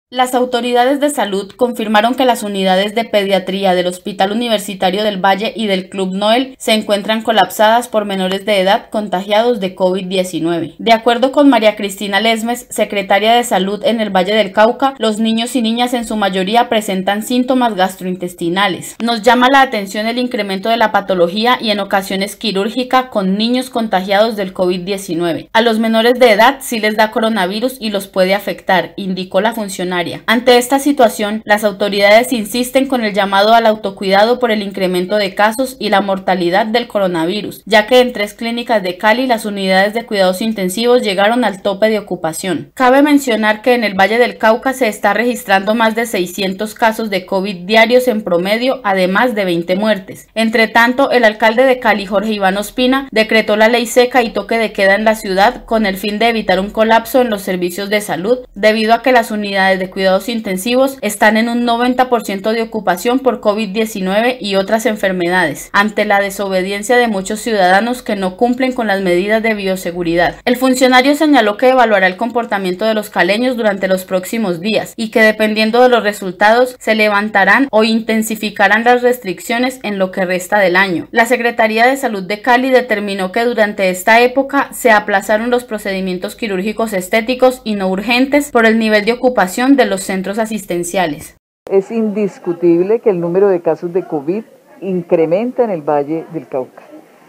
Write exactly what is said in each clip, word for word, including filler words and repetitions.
Las autoridades de salud confirmaron que las unidades de pediatría del Hospital Universitario del Valle y del Club Noel se encuentran colapsadas por menores de edad contagiados de COVID diecinueve. De acuerdo con María Cristina Lesmes, secretaria de Salud en el Valle del Cauca, los niños y niñas en su mayoría presentan síntomas gastrointestinales. Nos llama la atención el incremento de la patología y en ocasiones quirúrgica con niños contagiados del COVID diecinueve. A los menores de edad sí les da coronavirus y los puede afectar, indicó la funcionaria. Ante esta situación, las autoridades insisten con el llamado al autocuidado por el incremento de casos y la mortalidad del coronavirus, ya que en tres clínicas de Cali las unidades de cuidados intensivos llegaron al tope de ocupación. Cabe mencionar que en el Valle del Cauca se está registrando más de seiscientos casos de COVID diarios en promedio, además de veinte muertes. Entre tanto, el alcalde de Cali, Jorge Iván Ospina, decretó la ley seca y toque de queda en la ciudad con el fin de evitar un colapso en los servicios de salud, debido a que las unidades de cuidados intensivos están en un noventa por ciento de ocupación por COVID diecinueve y otras enfermedades, ante la desobediencia de muchos ciudadanos que no cumplen con las medidas de bioseguridad. El funcionario señaló que evaluará el comportamiento de los caleños durante los próximos días y que dependiendo de los resultados se levantarán o intensificarán las restricciones en lo que resta del año. La Secretaría de Salud de Cali determinó que durante esta época se aplazaron los procedimientos quirúrgicos estéticos y no urgentes por el nivel de ocupación de los centros asistenciales. Es indiscutible que el número de casos de COVID incrementa en el Valle del Cauca.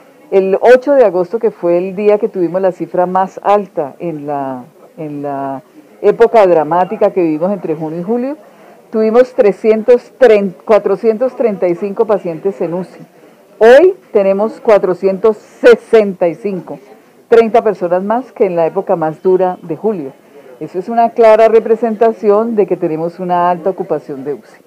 El ocho de agosto, que fue el día que tuvimos la cifra más alta en la, en la época dramática que vivimos entre junio y julio, tuvimos cuatrocientos treinta y cinco pacientes en U C I. Hoy tenemos cuatrocientos sesenta y cinco, treinta personas más que en la época más dura de julio. Eso es una clara representación de que tenemos una alta ocupación de U C I.